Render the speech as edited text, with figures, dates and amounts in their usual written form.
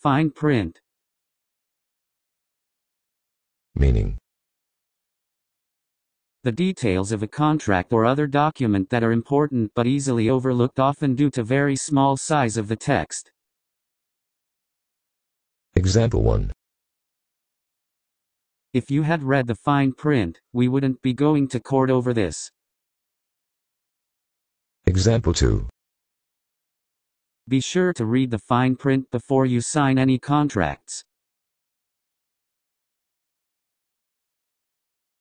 Fine print. Meaning. The details of a contract or other document that are important but easily overlooked, often due to very small size of the text. Example 1. If you had read the fine print, we wouldn't be going to court over this. Example 2. Be sure to read the fine print before you sign any contracts.